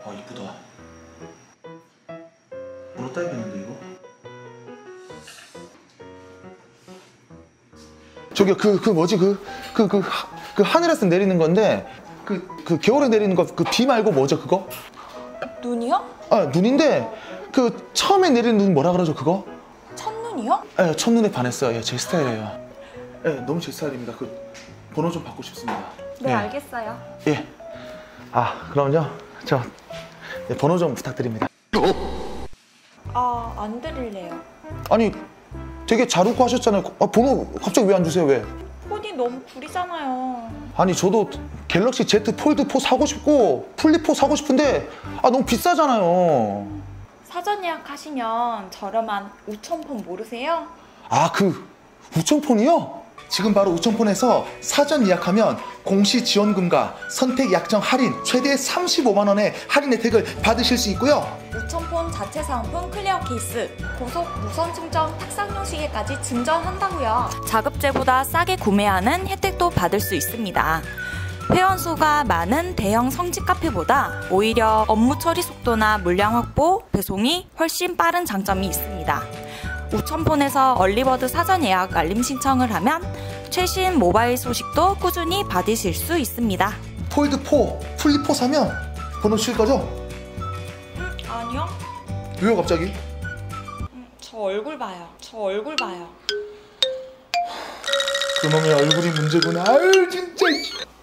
이쁘다. 물어 따야겠는데 이거? 저기 그 뭐지 그 하늘에서 내리는 건데 그 겨울에 내리는 거 그 비 말고 뭐죠 그거? 눈이요? 아 눈인데 그 처음에 내리는 눈 뭐라 그러죠 그거? 첫눈이요? 예, 첫눈에 반했어요. 예, 제 스타일이에요. 예, 너무 제 스타일입니다. 그 번호 좀 받고 싶습니다. 네, 예. 알겠어요. 예. 그럼요. 저 번호 좀 부탁드립니다. 안 드릴래요. 아니, 되게 잘 웃고 하셨잖아요. 번호 갑자기 왜 안 주세요? 왜? 폰이 너무 구리잖아요. 아니, 저도 갤럭시 Z 폴드 4 사고 싶고 플립 4 사고 싶은데 너무 비싸잖아요. 사전 예약하시면 저렴한 우천폰 모르세요? 그 우천폰이요? 지금 바로 우천폰에서 사전 예약하면 공시 지원금과 선택 약정 할인 최대 35만 원의 할인 혜택을 받으실 수 있고요. 우천폰 자체 사은품 클리어 케이스, 고속 무선 충전 탁상용 시계까지 증정한다고요. 자급제보다 싸게 구매하는 혜택도 받을 수 있습니다. 회원수가 많은 대형 성지 카페보다 오히려 업무 처리 속도나 물량 확보, 배송이 훨씬 빠른 장점이 있습니다. 우천폰에서 얼리버드 사전 예약 알림 신청을 하면 최신 모바일 소식도 꾸준히 받으실 수 있습니다. 폴드 4, 플립 4 사면 번호 칠 거죠? 아니요. 왜요 갑자기? 저 얼굴 봐요. 저 얼굴 봐요. 그놈의 얼굴이 문제구나. 아유 진짜.